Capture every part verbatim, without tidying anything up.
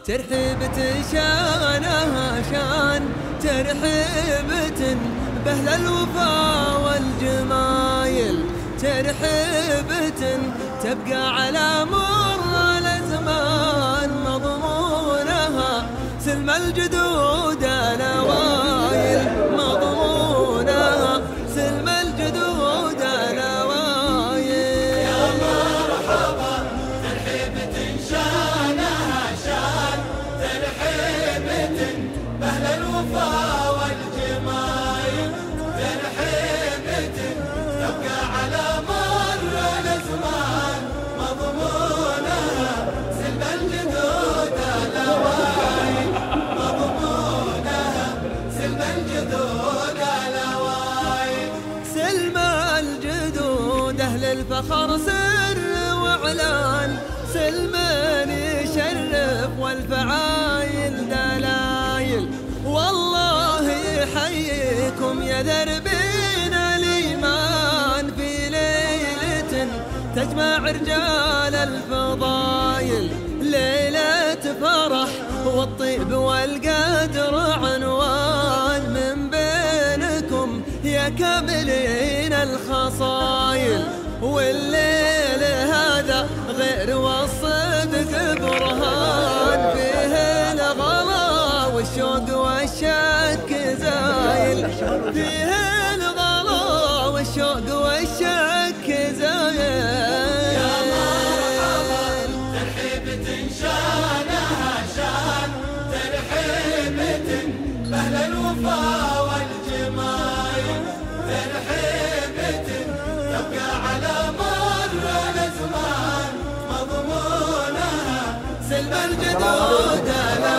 ترحيبة شانها شان ترحيبة بأهل الوفا والجمايل، ترحيبة تبقى على مر الأزمان مضمونها سلم الجدود الأوائل، مضمونها سلم الجدود الأوائل. يا مرحبا ترحيبة شانها شان ترحيبة بأهل الوفا والجمايل، ترحيبة تبقى على مر الأزمان مضمونها سلم الجدود الأوائل، مضمونها سلم الجدود الأوائل. سلم الجدود أهل الفخر سر وإعلان، سلم يشرف والفعايل دلايل، والله يحييكم يا دربين الإيمان في ليلة تجمع رجال الفضايل، ليلة فرح والطيب والقدر عنوان من بينكم يا كاملين الخصايل، والليل هذا غير والصدق برهان فيه الغلا والشوق والشك زايل، فيه الغلا والشوق والشك زايل. يا مرحبا ترحيبة شانها شان ترحيبة بأهل الوفا والجمايل، ترحيبة تبقى على مر الأزمان مضمونها سلم الجدود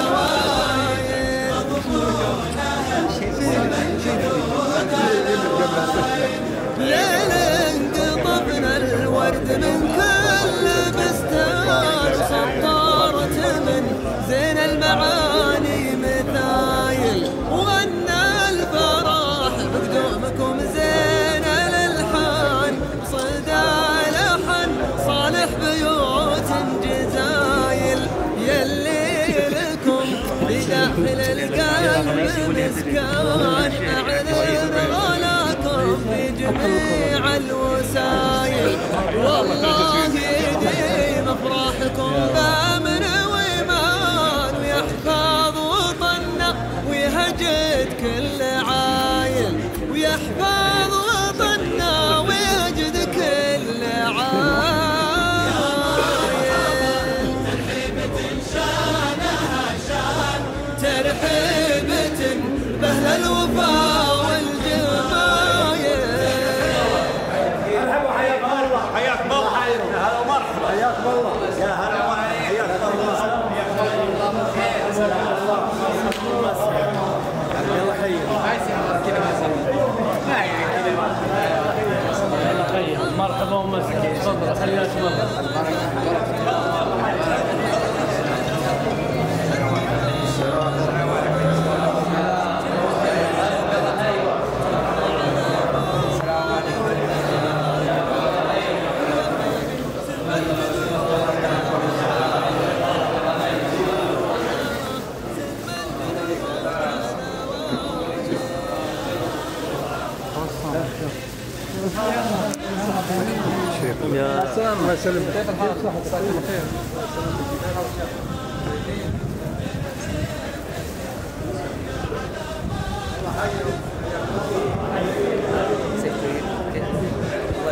الأوائل، مضمونها سلم الجدود الأوائل. ليل قطفنا الورد من كل بستان، سطرت من زين المعاني مثايل، وأن الفرح بقدومكم زين الألحان، صدى لحن صالح بيوت جزايل، يلي لكم بداخل القلب مسكان، أعلن غلاكم في جميع الوسايل، والله يديم افراحكم بامن وايمان، ويحفظ وطننا ويهجد كل عايل، ويحفظ وطننا ويهجد كل عايل. ترحيبة شانها شان ترحيبة بأهل الوفا والجمايل. حياكم الله حياكم الله هلا ومرحبا حياكم الله يا هلا ومرحبا حياكم الله يلا خير مرحبا ومسكين تفضل خلينا نتفضل. يا سلام الله يسلمك. كيف الحال؟ مساك الله خير. الله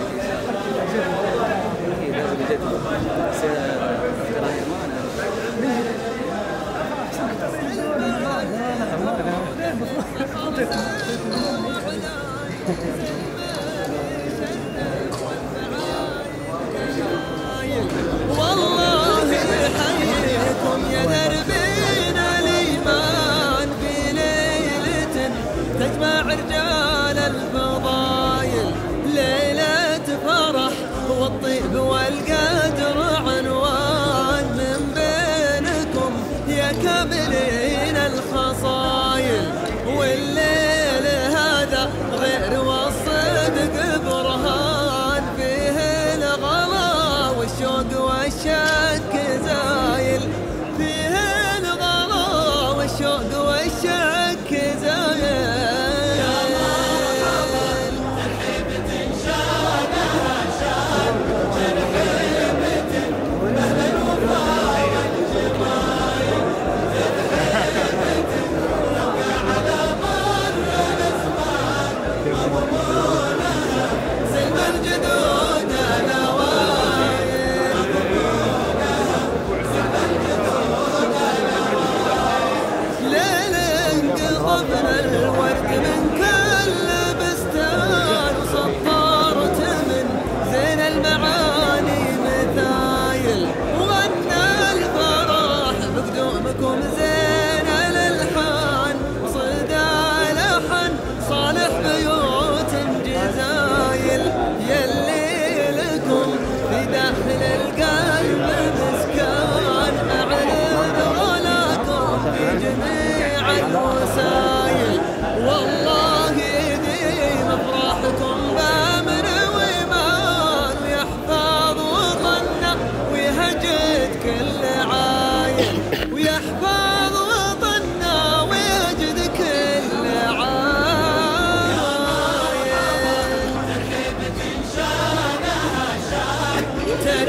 والله يحييكم يا دربين الإيمان في ليلة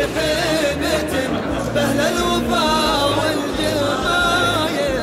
ترحيبة بأهل الوفا والجمايل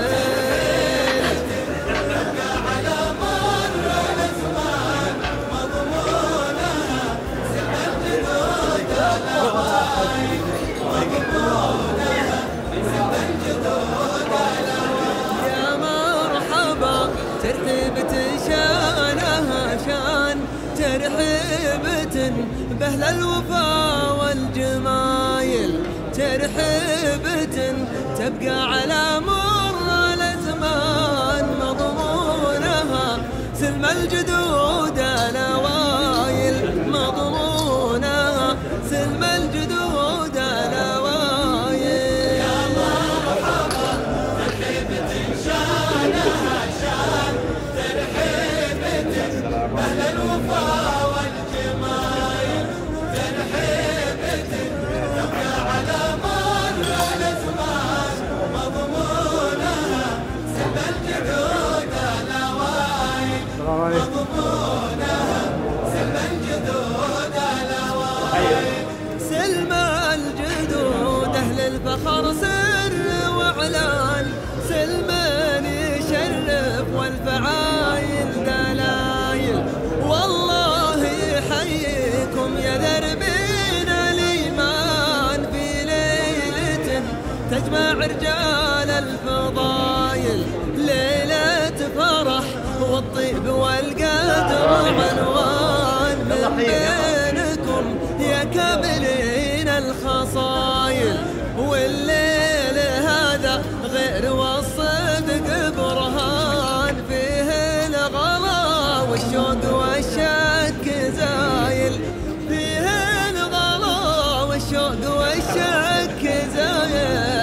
تبقى على مر الأزمان مضمونها سلم الجدود الأوائل مضمونها سلم الجدود الأوائل يا مرحبا ترحيبة شانها شان ترحيبة بأهل الوفا والجمايل ترحيبة تبقى على مر الأزمان مضمونها سلم الجدود الأوائل مضمونها سلم الجدود الأوائل يا مرحبا ترحيبة شانها شان ترحيبة بأهل الوفا والجمايل ترحيبة تبقى على مر الأزمان مضمونها سلم الجدود الأوائل مضمونها سلم الجدود الأوائل سلم الجدود أهل الفخر سر وإعلان سلمان يشرف والفعايل دلايل والله يحييكم يا دربين الإيمان في ليلة تجمع رجال الفضايل ليلة فرح والطيب والقدر عنوان من بينكم يا كاملين الخصايل والليل هذا غير والصدق برهان فيه الغلا والشوق والشك زايل فيه الغلا والشوق والشك زايل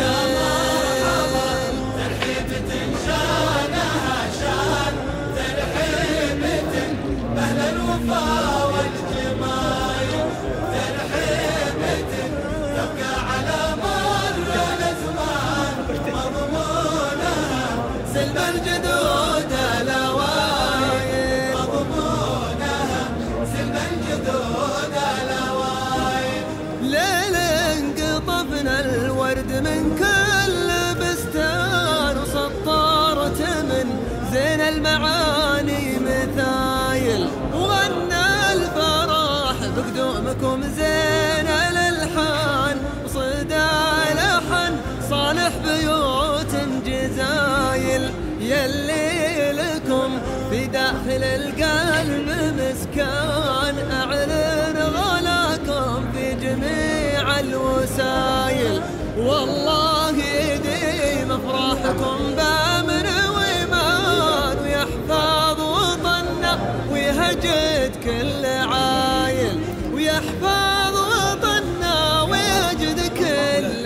ترحيبة شانها شان ترحيبة بأهل الوفا والجمايل ترحيبة تبقى على مر الأزمان مضمونها سلم الجدود الأوائل مضمونها سلم الجدود الأوائل ليلة انقطفنا الورد من كل بستان وسطرت من زين المعاني مثايل وغنى الفرح بقدومكم زين الالحان وصدى لحن صالح بيوت جزايل يلي لكم في داخل القلب مسكان اعلن غلاكم في جميع الوسايل والله يديم افراحكم بامن وايمان ويحفظ وطننا ويهجد كل عايل ويحفظ وطننا ويجد كل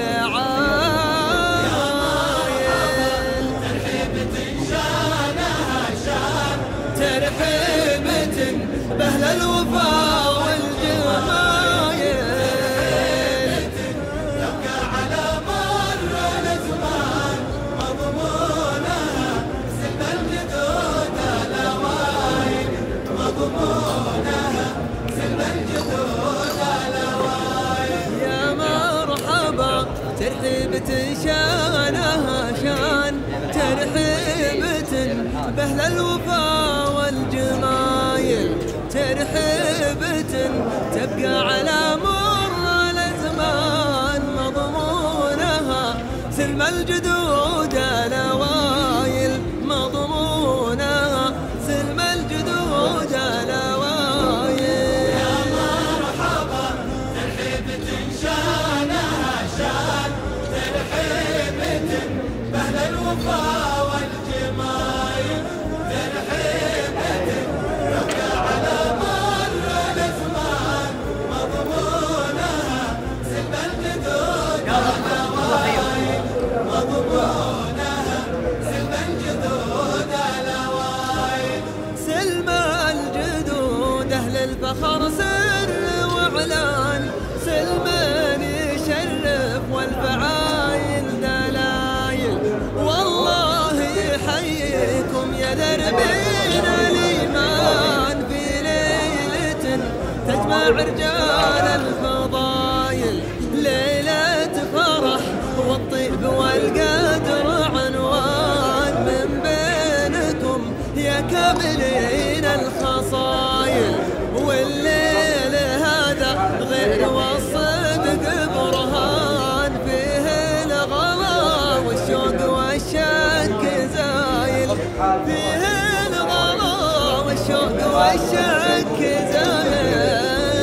عايل ترحيبة شانها شان ترحيبة بأهل الوفا والجمايل تبقى على مر الأزمان مضمونها سلم الجدود الأوائل مضمونها سلم الجدود الأوائل يا مرحبا ترحيبة شانها شان ترحيبة بأهل الوفا والجمايل ترحيبة تبقى على مر الأزمان مضمونها سلم الجدود الأوائل مضمونها سلم الجدود الأوائل يا مرحبا ترحيبة شانها شان ترحيبة بأهل الوفا والجمايل ترحيبة تبقى على مر الأزمان مضمونها سلم الجدود الأوائل مضمونها سلم الجدود الأوائل سلم الجدود أهل الفخر سر وإعلان سلمان يشرف والفعايل دلايل والله يحييكم يا دربين الإيمان في ليلة تجمع رجال الفضايل زايل.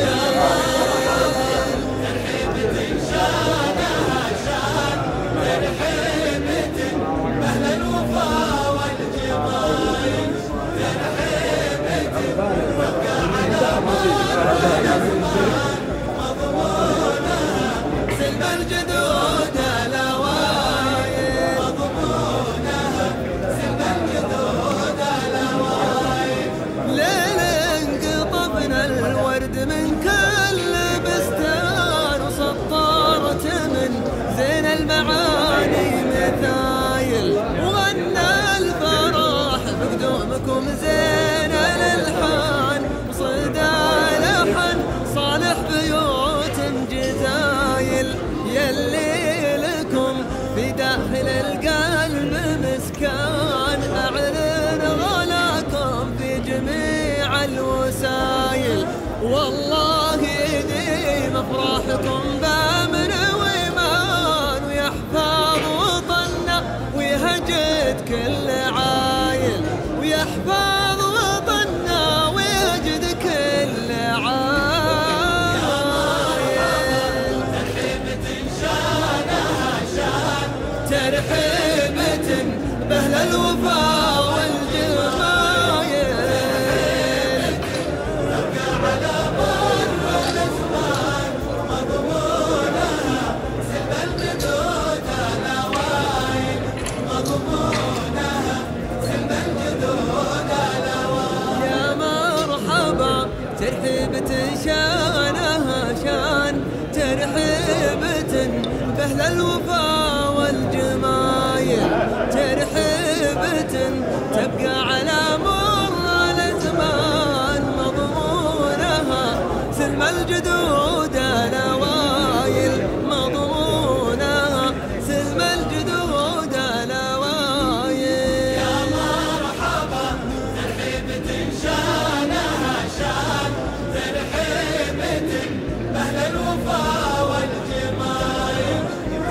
سلم الجدود الأوايل مضمونها، سلم الجدود الأوايل. ليل انقطفنا الورد من كل بستان، وسطرت من زين المعاني مثايل، وغنى الفرح بقدومكم زين الالحان، وصدى لحن صالح بيوت جزايل، يلي لكم في داخل القلب مسكان، اعلن غلاكم في جميع الوسايل، والله يديم افراحكم بامن وايمان، ويحفظ وطننا ويهجد كل عايل، ويحفظ وطننا ويهجد كل عايل. ترحيبة بأهل الوفا والجمايل، تبقى على مر الأزمان مضمونها، سلم الجدود الأوايل مضمونها، سلم الجدود الأوايل. يا مرحبا ترحيبة شانها شان، ترحيبة بأهل الوفا والجمايل، ترحيبة تبقى على مر الأزمان مضمونها، سلم الجدود الأوايل مضمونها، سلم الجدود الأوايل. يا مرحبا ترحيبة شانها شان، ترحيبة بأهل الوفا والجمايل،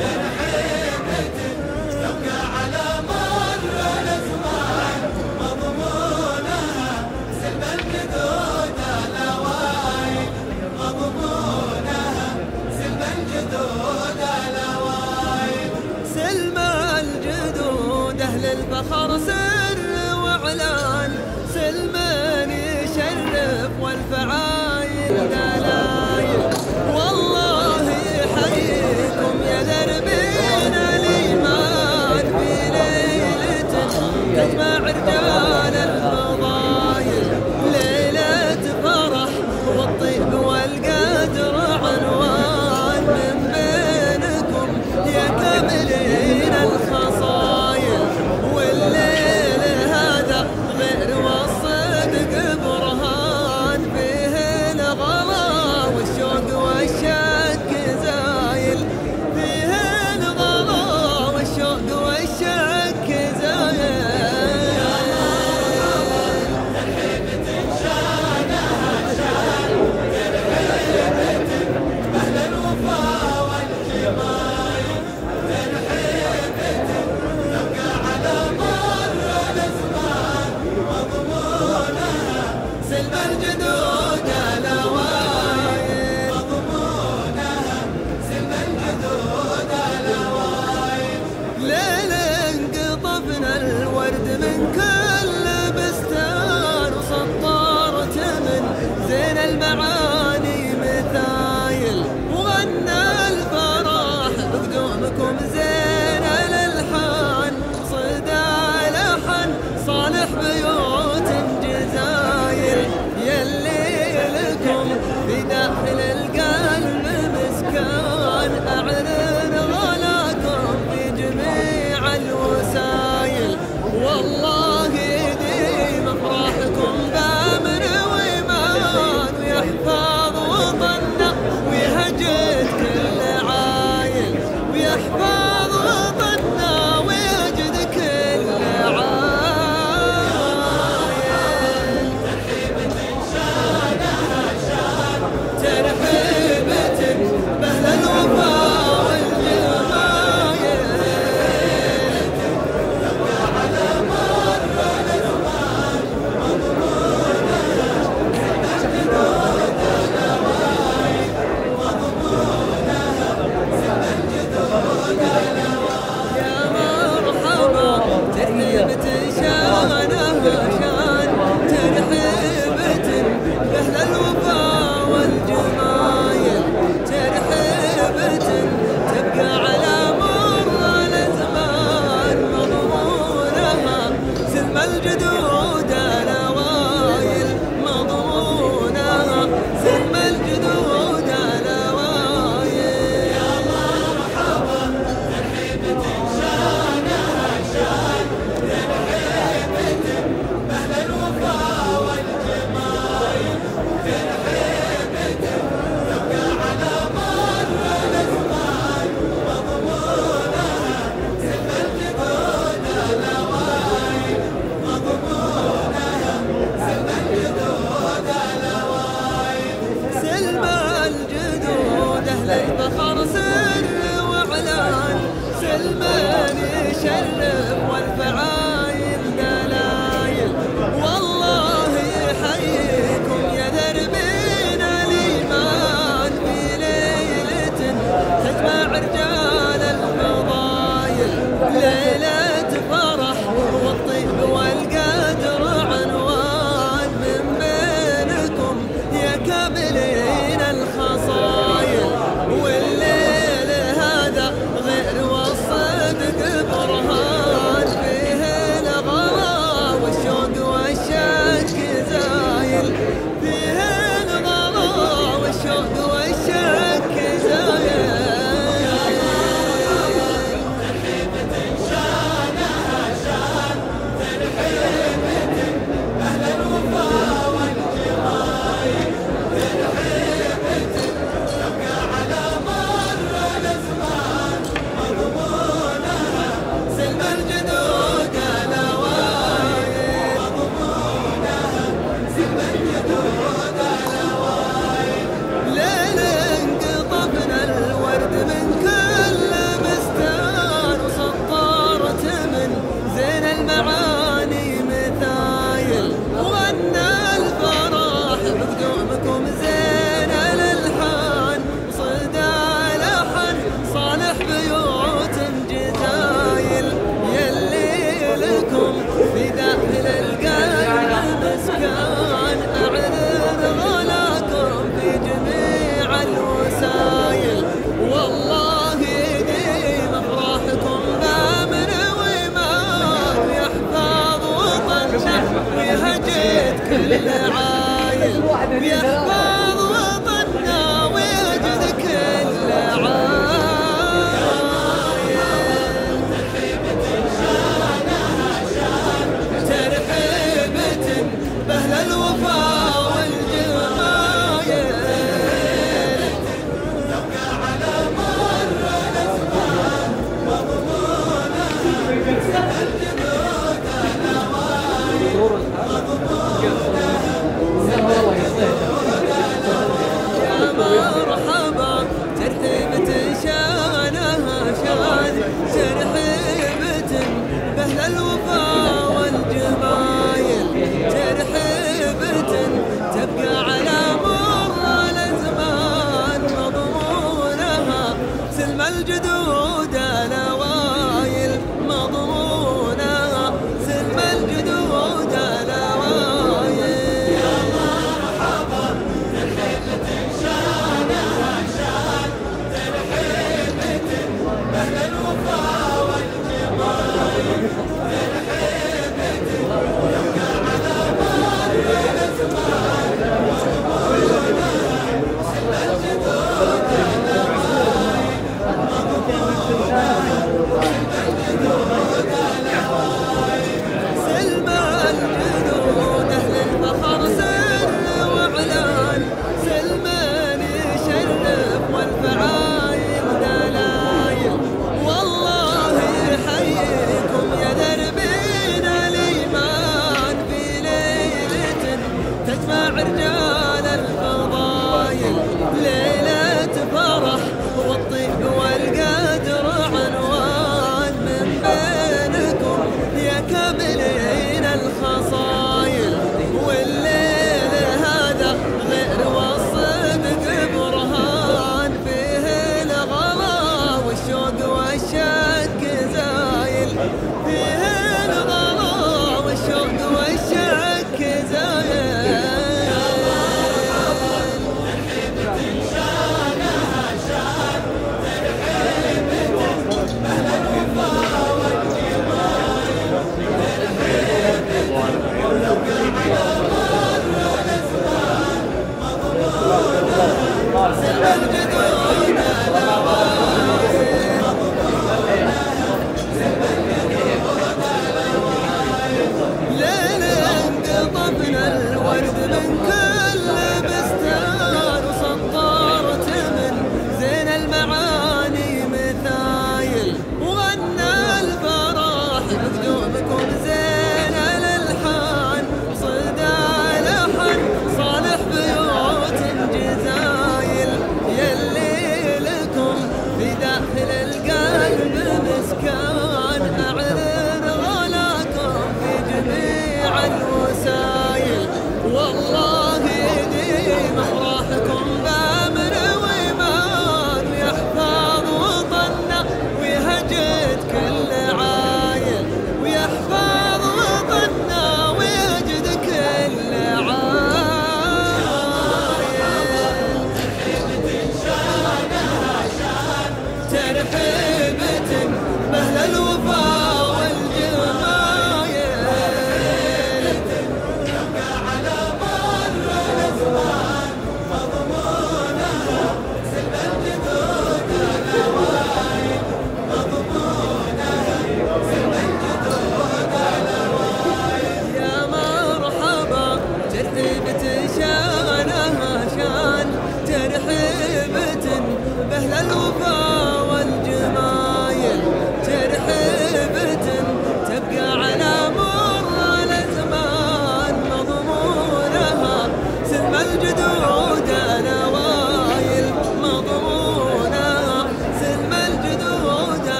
تبقى على مر الأزمان مضمونها، سلم الجدود الأوايل مضمونها، سلم الجدود الأوايل. سلم الجدود أهل الفخر سر وإعلان، سلم يشرف والفعايل دلايل، والله يحييكم يا دربين الإيمان، في ليلة تجمع رجال الفضايل، ليلة فرح والطيب والقدر عنوان، من بينكم يا كاملين الخصايل، والليل هذا غير والصدق برهان، فيه الغلا والشوق والشك زايل، فيه الغلا والشوق والشك زايل. سلم الجدود الأوايل مضمونها، سلم الجدود الأوايل. ليل انقطفنا الورد من كل بستان، وسطرت من زين المعاني مثايل، وغنى الفرح بقدومكم زين الالحان، صدى لحن صالح بيوت جزايل، يلي لكم في داخل القلب مسكان، اعلن غلاكم في جميع الوسايل، والله يديم افراحكم بامن وايمان، ويحفظ الوفا والجمايل ترحيبة تبقى على مر الأزمان مضمونها سلم الجدود الأوائل مضمونها سلم الجدود الأوائل يا مرحبا ترحيبة شانها شان ترحيبة بأهل الوفا والجمايل ترحيبة تبقى على مر الأزمان مضمونها سلم الجدود الأوائل مضمونها سلم الجدود الأوائل سلم الجدود أهل الفخر سر وإعلان سلم يشرف والفعايل دلايل والله يحييكم يا دربين الإيمان في ليلة تجمع رجال الفضايل ليلة فرح والطيب والقدر عنوان من بينكم يا كاملين الخصايل والليل هذا غير والصدق برهان فيه الغلا والشوق والشك زايل فيه الغلا والشوق والشك زايل ترحيبة شانها شان ترحيبة أهل الوفا والجمايل ترحيبة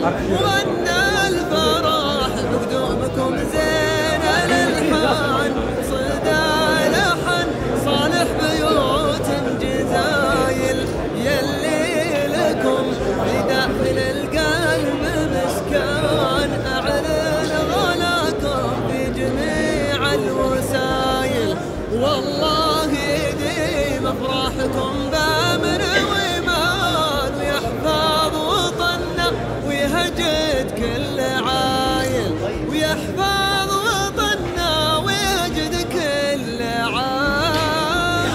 وغنى الفرح بقدومكم زين الالحان صدى لحن صالح بيوت جزايل يلي لكم بداخل القلب مسكان اعلن غلاكم في جميع الوسايل والله يديم افراحكم بامن وايمان ويحفظ وطننا ويهجد كل عايل ويحفظ وطننا ويهجد كل عايل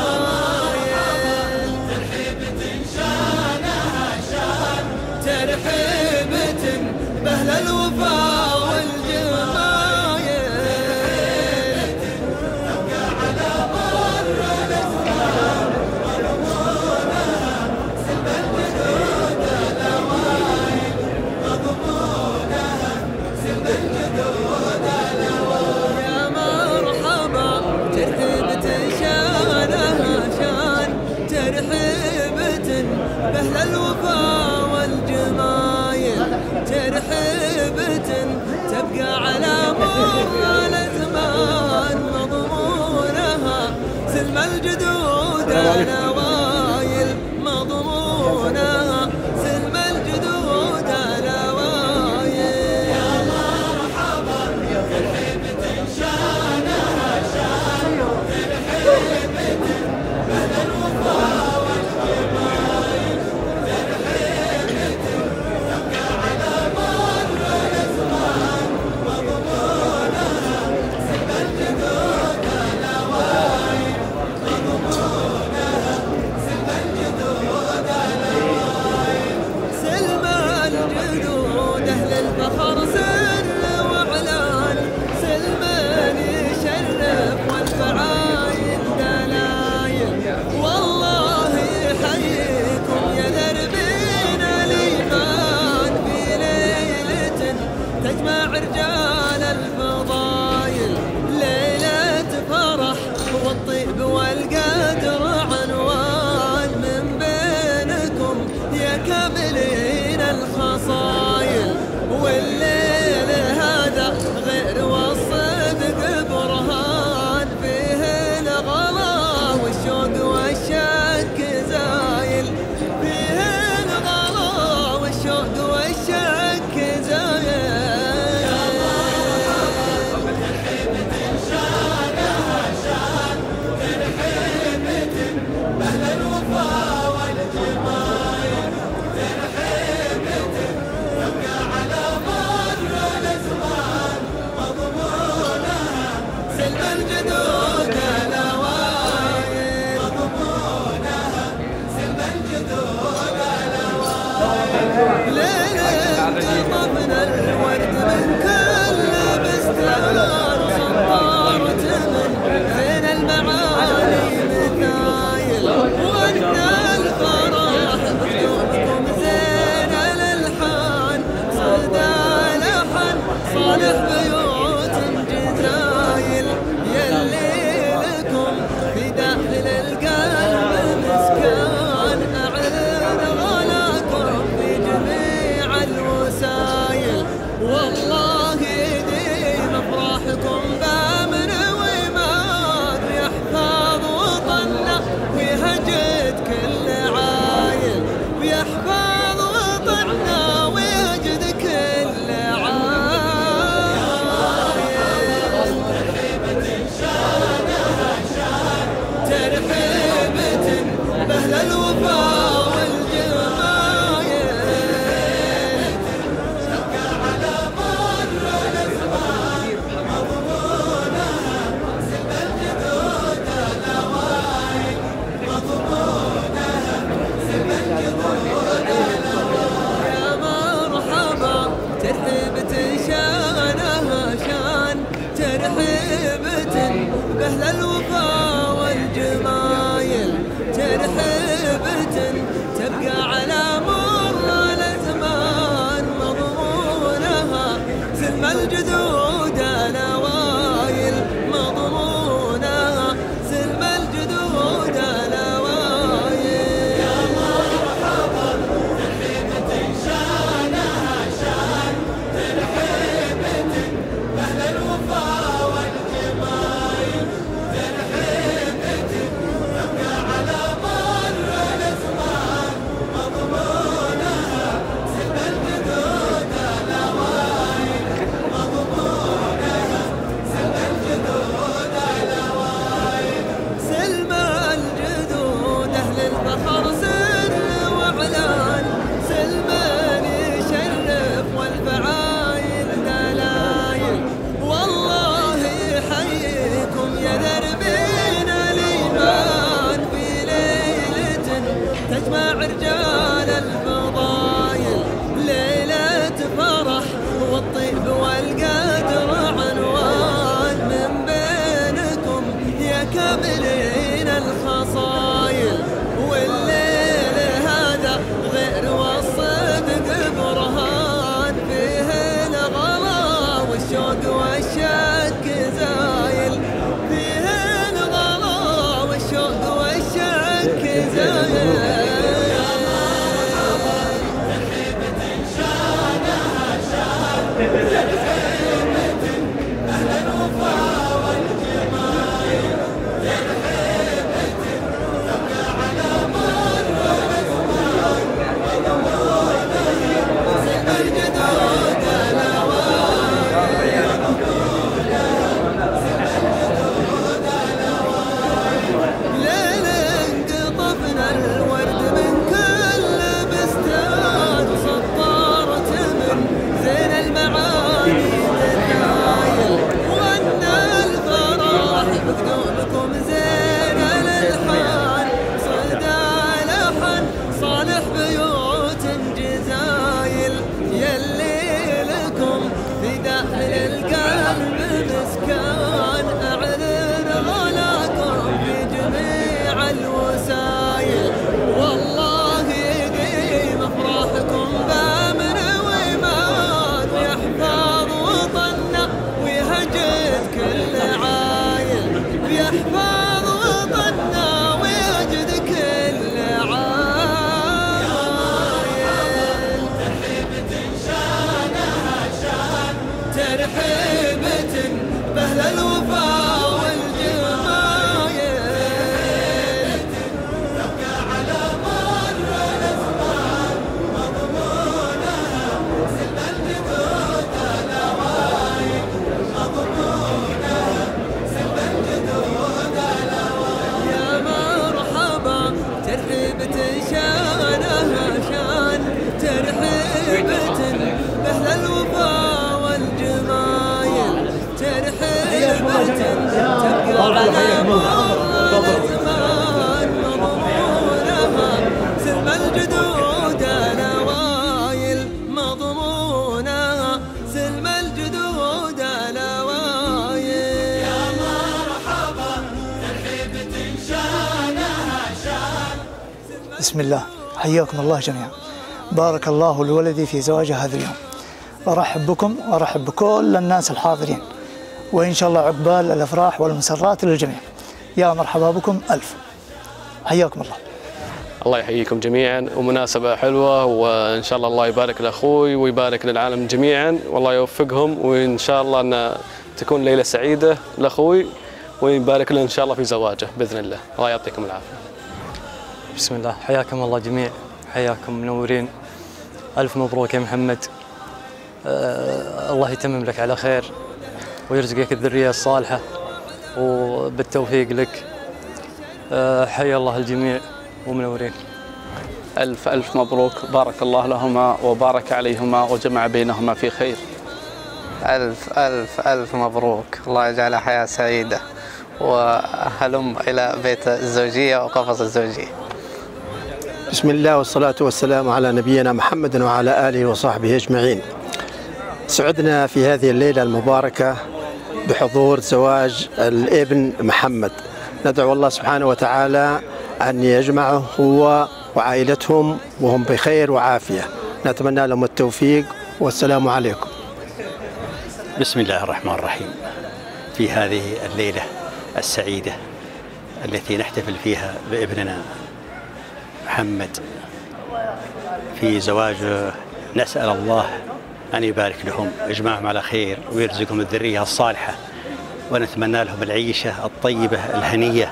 ترحيبة شانها شان ترحيبة بأهل الوفا والجمايل يا مرحبا ترحيبة شانها شان ترحيبة بأهل الوفا والجمايل ترحيبة تبقى على مر الأزمان مضمونها سلم الجدود الأوايل مضمونها سلم الجدود الأوايل يا مرحبا ترحيبة شانها شان ترحيبة بأهل الوفا والجمايل ترحيبة تبقى على مر الأزمان مضمونها سلم الجدود الأوايل مضمونها سلم الجدود الأوايل سلم الجدود أهل الفخر سر وإعلان سلم يشرف والفعايل دلايل والله يحييكم يا دربين الإيمان في ليلة تجمع رجال الفضايل ليلة فرح والطيب والقدر عنوان من بينكم يا كاملين الخصايل والليل هذا غير والصدق برهان فيه الغلا والشوق والشك زايل فيه الغلا والشوق والشك زايل شانها شان ترحيبة بأهل الوفا والجمايل ترحيبة تبقى على مر الأزمان مضمونها سلم الجدود الأوايل مضمونها سلم الجدود الأوايل ليلة قطفنا الورد من كل بستان صبارة من بين المعالي مثايل وأن الفرح بقدومكم زين الألحان صدى لحن صالح بيوت جزايل يلي لكم في داخل القلب مسكان أعلن غلاكم في جميع الوسايل والله يديم افراحكم بامن وايمان ويحفظ وطننا ويهجد كل عايل ويحفظ وطننا ويهجد كل عايل شانها شان ترحيبة بأهل الوفا والجمايل تبقى على مر الأزمان مضمونها سلم الجدود الأوايل مضمونها سلم الجدود الأوايل يا مرحبا ترحيبة شانها شان ترحيبة بأهل الوفا والجمايل ترحيبة تبقى على مر الأزمان مضمونها سلم الجدود الأوايل مضمونها سلم الجدود الأوايل يا مرحبا ترحيبة شانها شان بسم الله، حياكم الله جميعا. بارك الله لولدي في زواجه هذا اليوم. أرحب بكم وأرحب بكل الناس الحاضرين، وإن شاء الله عقبال الأفراح والمسرات للجميع. يا مرحبا بكم ألف، حياكم الله. الله يحييكم جميعا، ومناسبة حلوة، وإن شاء الله الله يبارك لأخوي ويبارك للعالم جميعا، والله يوفقهم، وإن شاء الله أن تكون ليلة سعيدة لأخوي، ويبارك له إن شاء الله في زواجه بإذن الله. الله يعطيكم العافية. بسم الله، حياكم الله جميع، حياكم منورين. ألف مبروك يا محمد، أه الله يتمم لك على خير ويرزقك الذرية الصالحة وبالتوفيق لك. أه حيا الله الجميع ومنورين. ألف ألف مبروك، بارك الله لهما وبارك عليهما وجمع بينهما في خير. ألف ألف ألف مبروك، الله يجعلها حياة سعيدة، وهلم إلى بيت الزوجية وقفص الزوجية. بسم الله والصلاة والسلام على نبينا محمد وعلى آله وصحبه أجمعين. سعدنا في هذه الليلة المباركة بحضور زواج الابن محمد. ندعو الله سبحانه وتعالى أن يجمعه هو وعائلتهم وهم بخير وعافية. نتمنى لهم التوفيق، والسلام عليكم. بسم الله الرحمن الرحيم. في هذه الليلة السعيدة التي نحتفل فيها بابننا محمد في زواجه، نسأل الله أن يبارك لهم، يجمعهم على خير ويرزقهم الذرية الصالحة، ونتمنى لهم العيشة الطيبة الهنية،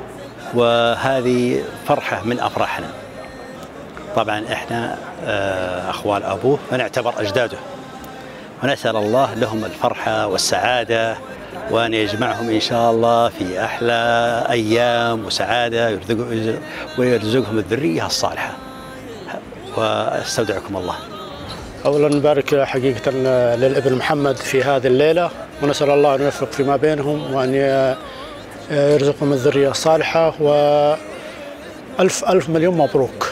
وهذه فرحة من أفراحنا. طبعا إحنا أخوال أبوه فنعتبر أجداده، ونسأل الله لهم الفرحة والسعادة، وأن يجمعهم إن شاء الله في أحلى أيام وسعادة، ويرزقهم الذرية الصالحة. واستودعكم الله. أولا نبارك حقيقة للابن محمد في هذه الليلة، ونسأل الله أن يوفق فيما بينهم، وأن يرزقهم الذرية الصالحة، وألف ألف مليون مبروك.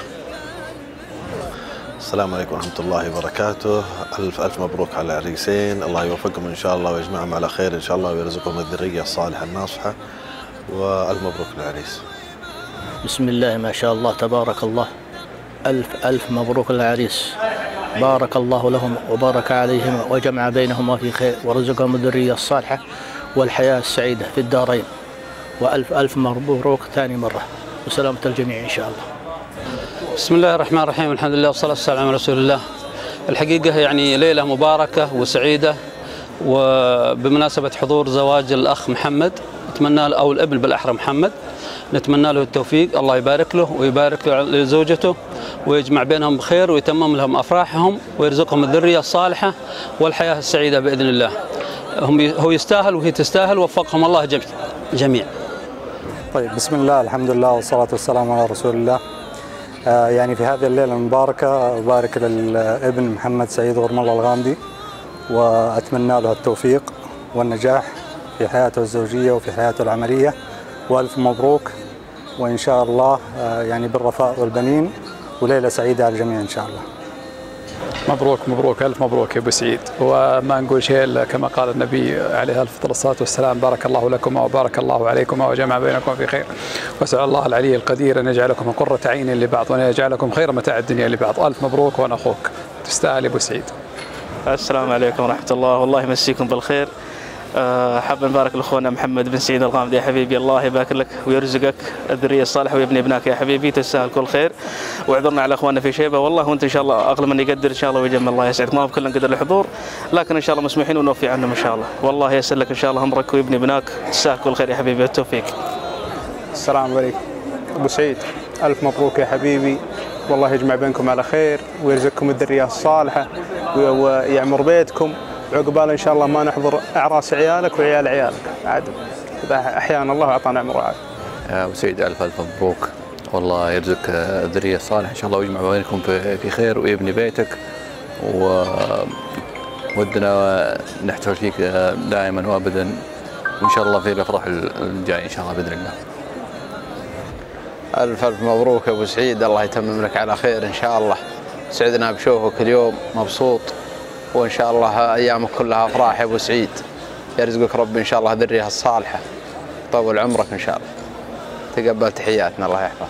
السلام عليكم ورحمة الله وبركاته. ألف ألف مبروك على العريسين، الله يوفقهم إن شاء الله ويجمعهم على خير إن شاء الله، ويرزقهم الذرية الصالحة الناصحة، وألف مبروك للعريس. بسم الله ما شاء الله تبارك الله، ألف ألف مبروك للعريس. بارك الله لهم وبارك عليهم وجمع بينهما في خير، ورزقهم الذرية الصالحة والحياة السعيدة في الدارين، وألف ألف مبروك ثاني مرة، وسلامة الجميع إن شاء الله. بسم الله الرحمن الرحيم، الحمد لله والصلاة والسلام على رسول الله. الحقيقة يعني ليلة مباركة وسعيدة، وبمناسبة حضور زواج الأخ محمد نتمنى له، أو الابن بالأحرى محمد، نتمنى له التوفيق، الله يبارك له ويبارك لزوجته ويجمع بينهم بخير ويتمم لهم أفراحهم ويرزقهم الذرية الصالحة والحياة السعيدة بإذن الله. هم هو يستاهل وهي تستاهل، وفقهم الله جميع. طيب، بسم الله، الحمد لله والصلاة والسلام على رسول الله. آه يعني في هذه الليلة المباركة أبارك للابن محمد سعيد غرم الله الغامدي، وأتمنى له التوفيق والنجاح في حياته الزوجية وفي حياته العملية، وألف مبروك، وإن شاء الله آه يعني بالرفاء والبنين، وليلة سعيدة على الجميع إن شاء الله. مبروك مبروك ألف مبروك يا أبو سعيد، وما نقول شيء إلا كما قال النبي عليه أفضل الصلاة والسلام: بارك الله لكما وبارك الله عليكما وجمع بينكم في خير، وأسأل الله العلي القدير أن يجعلكم قرة عين لبعض وأن يجعلكم خير متاع الدنيا لبعض. ألف مبروك، وأنا أخوك تستاهل يا أبو سعيد. السلام عليكم ورحمة الله، والله يمسيكم بالخير. حاب نبارك لاخونا محمد بن سعيد الغامدي يا حبيبي، الله يبارك لك ويرزقك الذريه الصالحه ويبني ابنائك يا حبيبي، تستاهل كل خير. واعذرنا على اخواننا في شيبه، والله وانت ان شاء الله اغلى من يقدر ان شاء الله ويجمل، الله يسعدك. ما بكلنا نقدر الحضور، لكن ان شاء الله مسموحين ونوفي عنهم ان شاء الله، والله ييسر لك ان شاء الله امرك ويبني ابنائك، تستاهل كل خير يا حبيبي، التوفيق. السلام عليكم ابو سعيد، الف مبروك يا حبيبي، والله يجمع بينكم على خير ويرزقكم الذريه الصالحه ويعمر بيتكم، عقبال ان شاء الله ما نحضر اعراس عيالك وعيال عيالك عاد احيانا الله اعطانا عمر وعافيه. ابو سعيد الف الف مبروك، والله يرزق الذريه الصالحه ان شاء الله ويجمع بينكم في خير ويبني بيتك، ودنا نحتفل فيك دائما وابدا، وان شاء الله في الافراح الجاي ان شاء الله باذن الله. الف الف مبروك يا ابو سعيد، الله يتمم لك على خير ان شاء الله. سعدنا بشوفك اليوم، مبسوط، وإن شاء الله أيامك كلها أفراح يا أبو سعيد، يرزقك رب إن شاء الله ذرية الصالحة، طول عمرك إن شاء الله. تقبل تحياتنا، الله يحفظك.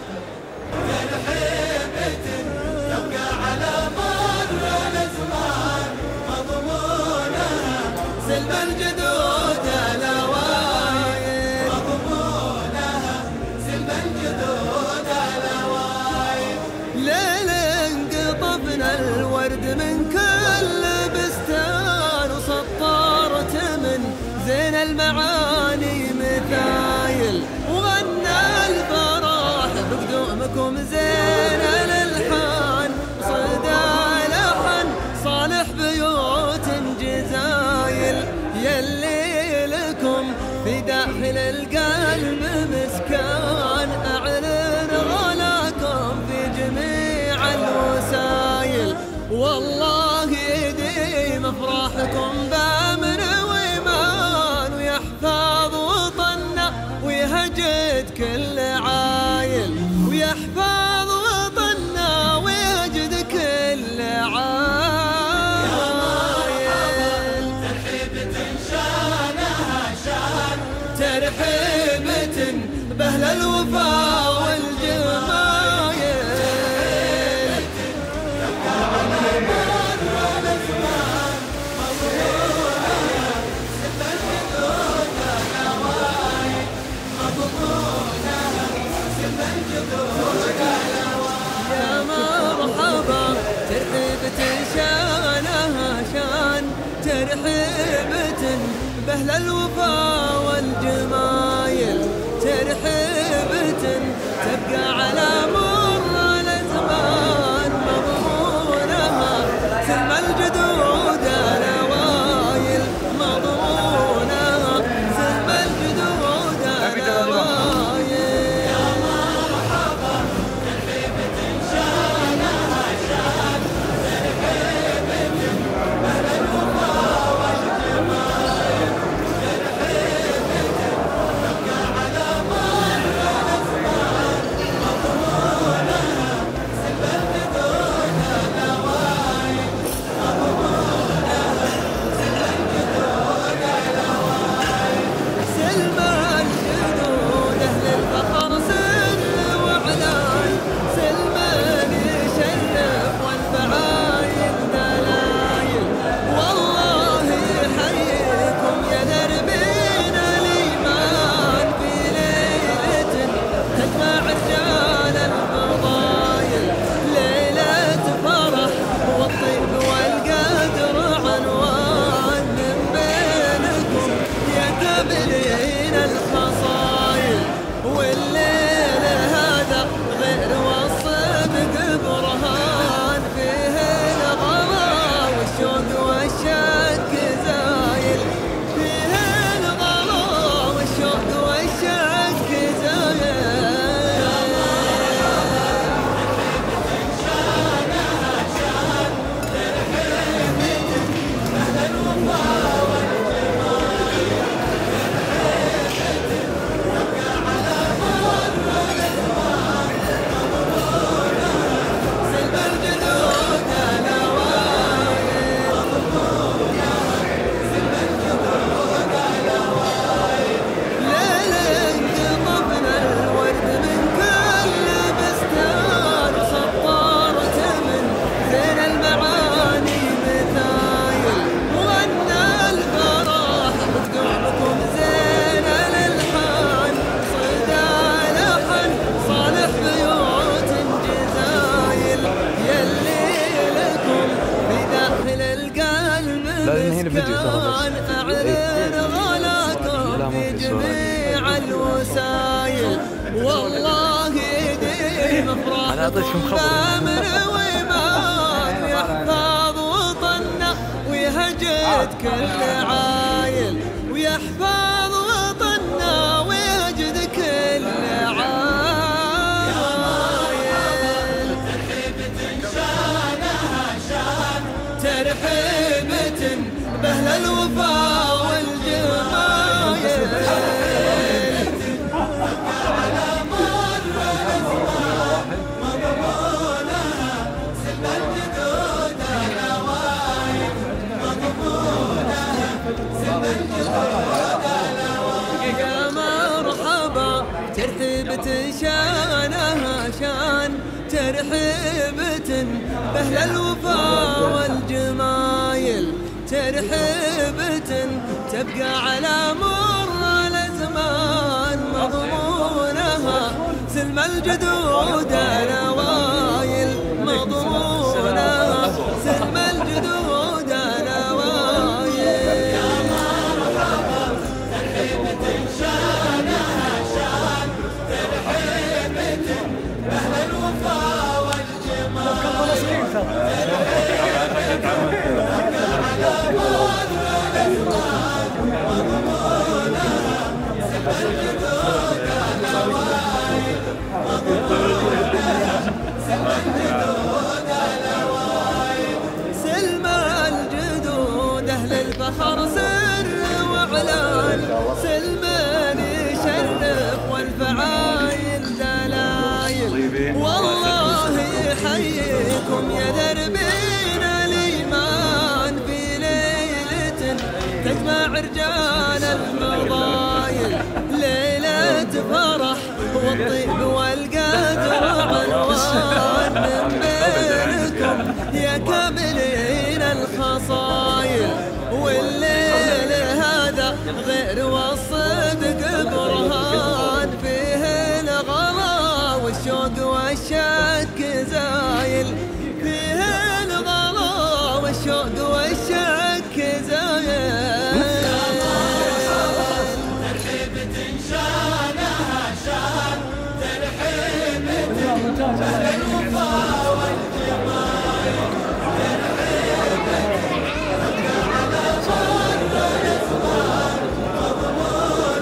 المعاني مثايل وغنى الفرح بقدومكم زين الالحان، صدى لحن صالح بيوت جزايل، يلي لكم في داخل القلب مسكان، اعلن غلاكم في جميع الوسايل، والله يديم افراحكم بامن ويحفظ وطننا ويهجد كل عايل، ويحفظ وطننا ويهجد كل عايل. ترحيبة شانها شان، ترحيبة بأهل الوفا والجمايل. يا مرحبا، ترحيبة شانها شان، ترحيبة بأهل الوفا والجمايل، ترحيبة تبقى على مر الأزمان، مضمونها سلم الجدود الأوايل، مضمونها سلم الجدود الأوايل. يا مرحبا، ترحيبة شانها شان، ترحيبة بأهل الوفا والجمايل، ترحيبة غلاكم في جميع الوسايل والله يديم افراح بامر وإيمان يحفظ وطننا ويهجد كل عايل ويحفظ وطننا ويهجد كل عايل ترحيبة بأهل الوفا والجمايل على مر الأزمان مضمونها سلم الجدود الأوائل مضمونها سلم الجدود الأوائل يا مرحبا ترحيبة شانها شان ترحيبة بأهل الوفا والجمايل ترحيبة تبقى على مر الأزمان مضمونها سلم الجدود الأوائل مضمونها سلم الجدود الأوائل يا مرحبا ترحيبة شانها شان ترحيبة بأهل الوفا سلم الجدود أهل الفخر سر وعلان سلم يشرف والفعايل دلايل والله يحييكم يا دربين الإيمان في ليلة تجمع رجال المضايل ليلة فرح والطيب والقدر عنوان من بينكم يا كاملين الخصايل والليل هذا غير والصدق برهان فيه الغلا والشوق والشك زايل فيه الغلا والشوق والشك زايل ترحيبة شانها شان ترحيبة الوفا والجمال ترحيبة على مر الأزمان مضمونها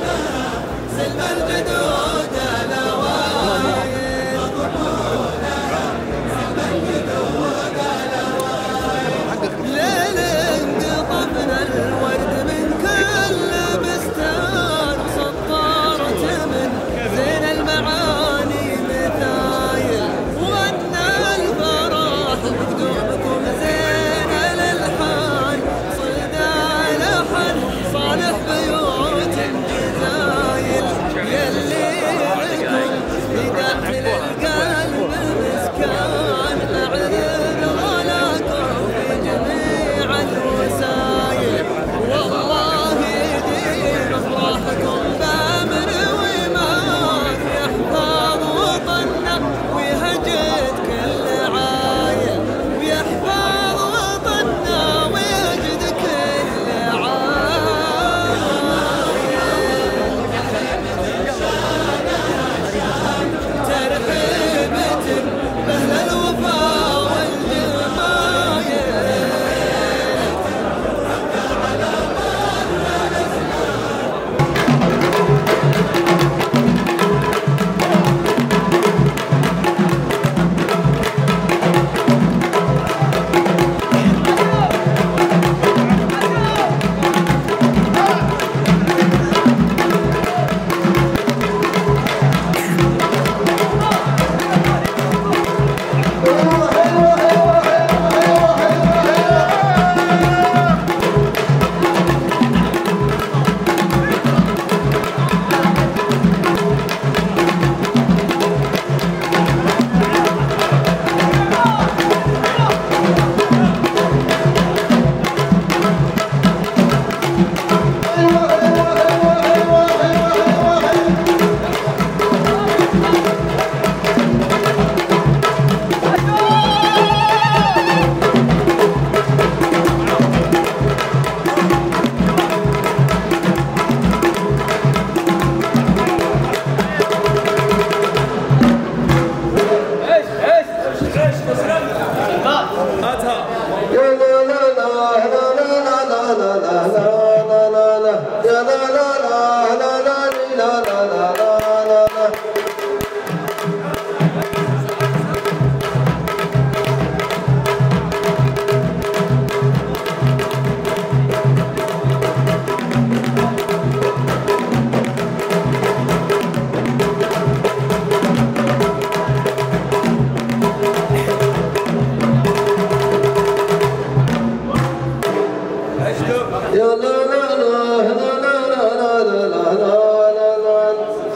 يا لا لا لا لا لا لا لا لا لا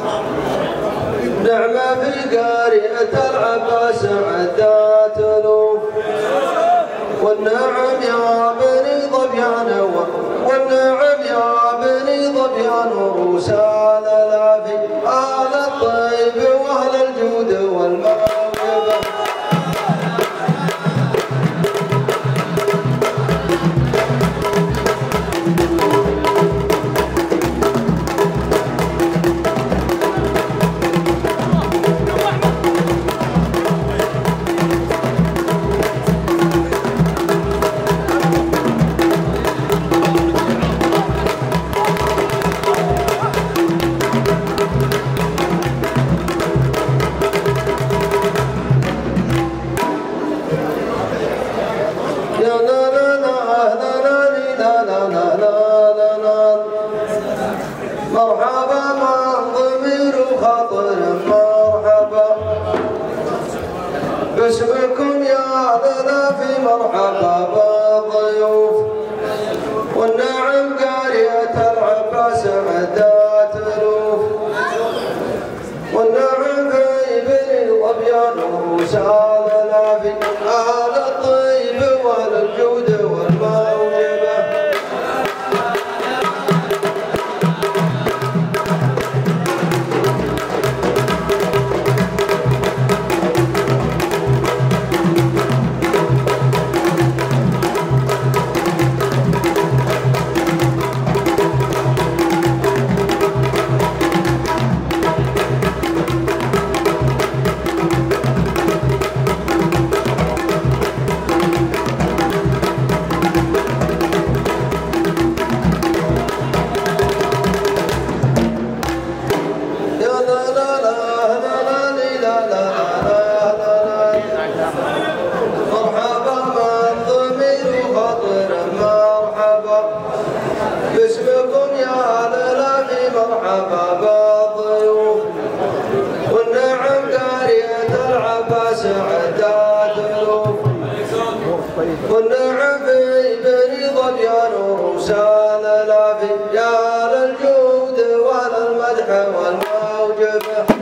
نعمة في قرية العباس عدات ألوف والنعم يا بني ظبيان والنعم يا بني ظبيان روسان الافي اهل الطيب واهل الجود والموهبه مرحبا من ضمير وخاطر مرحبا باسمكم يا ضيافي مرحبا بالضيوف والنعم قرية العباس عدات ألوف والنعم في بني ظبيان وروسان الافي اهل الطيب والجود والموهبه باسمكم يا ضيافي مرحبا بالضيوف والنعم قرية العباس عدات ألوف والنعم في بني ظبيان وروسان الافي يا للجود وللمدح والموجبه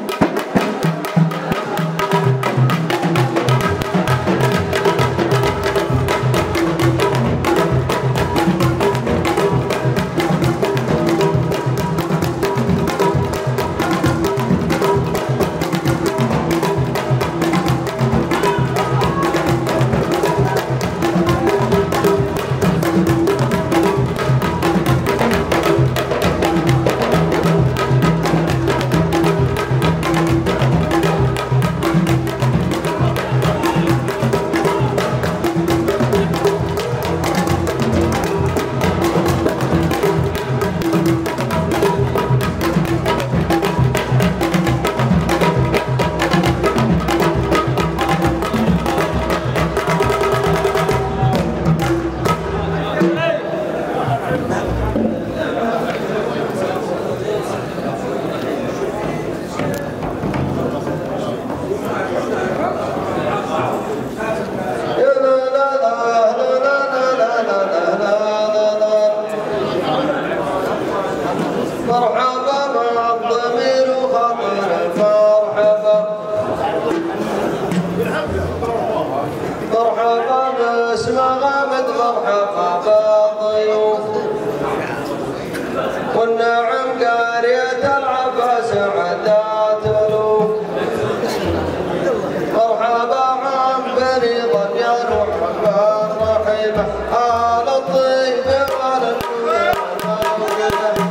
مرحبا مع الضمير وخاطر مرحبا مرحبا باسم غامد مرحبا بالضيوف والنعم قرية العباس عدات ألوف مرحبا عم بني ظبيان وحبان رحيمة آل الطيب وآل الجود والموجبة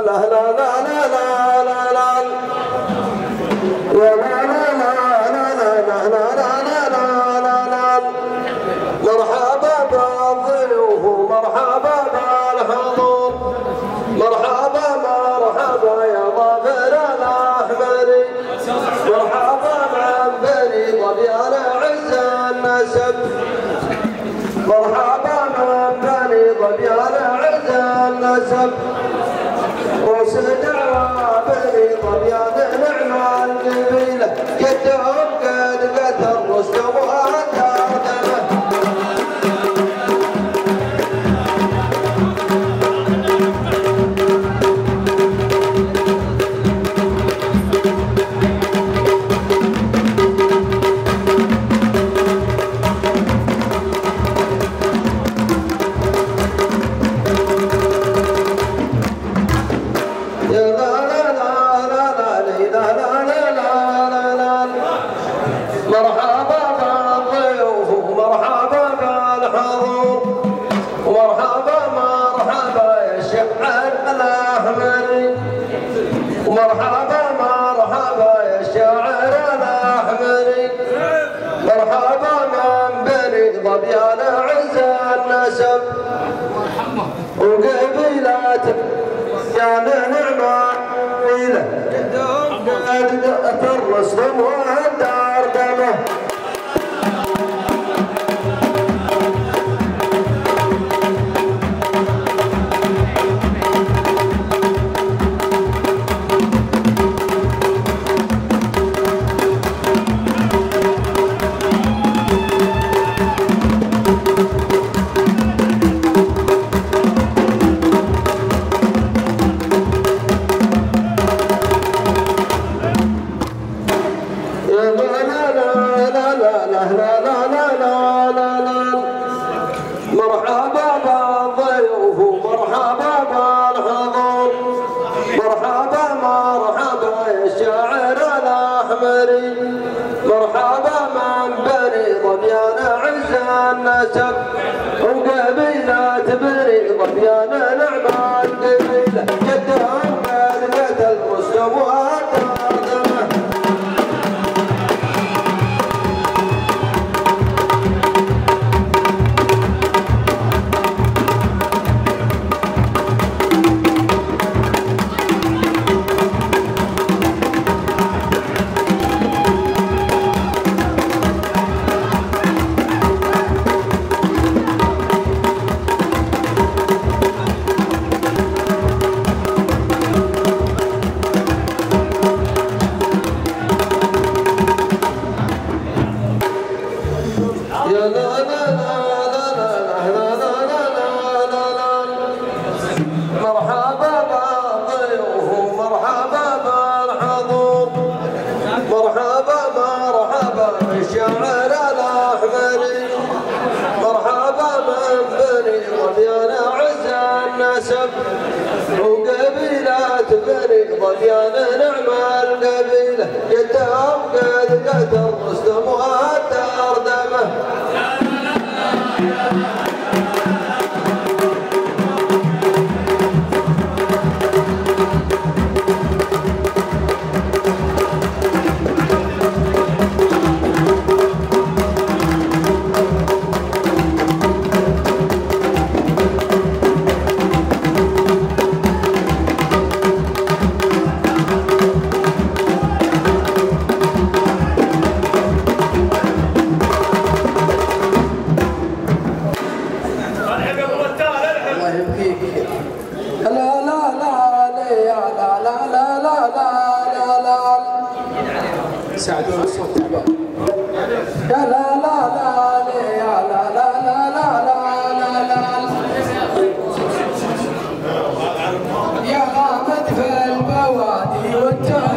لا لا لا لا لا لا لا لا لا مرحبا بالضيوف ومرحبا بالحضور مرحبا مرحبا يا ظافر الأحمري مرحبا من بني ظبيان عز النسب مرحبا من بني ظبيان عز النسب روس دعوى بني ظبيان نعمى القبيلة جدهم قد قتل رستم وهدى مرحبا بالضيوف ومرحبا بالحضور ومرحبا مرحبا يا شعر الأحمري ومرحبا مرحبا يا شاعر الأحمري مرحبا من بني ظبيان عز النسب وقبيلات يا نعمة قبيلة قد ترسم والدار دمه مرحبا بالضيوف ومرحبا بالحضور مرحبا مرحبا يا شاعر الأحمري مرحبا من بني ظبيان عز النسب وقبيلة بني ظبيان نعمى القبيلة جدهم قد قتل رستم وهدى دمه مرحبا بالضيوف ومرحبا بالحضور مرحبا مرحبا بالشاعر الأحمري مرحبا من بني ظبيان عز النسب وقبيلة بني ظبيان نعمى القبيلة جدهم قد قتل رستم وهدر دمه ساعدونا الصوت تعبان يا لا لا لا يا لا لا لا لا لا لا يا غامض في البوادي والتراب